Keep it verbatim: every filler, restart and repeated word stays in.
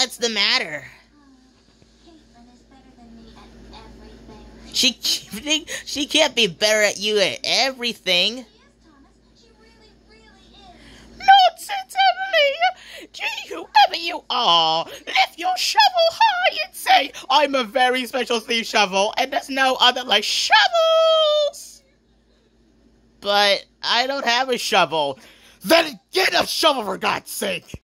What's the matter? Caitlin is better than me at everything. She she can't be better at you at everything. She is, Thomas. She really, really is. Nonsense, Emily! Gee, whoever you are, lift your shovel high and say, I'm a very special sleeve shovel, and there's no other like shovels! But I don't have a shovel. Then get a shovel for God's sake!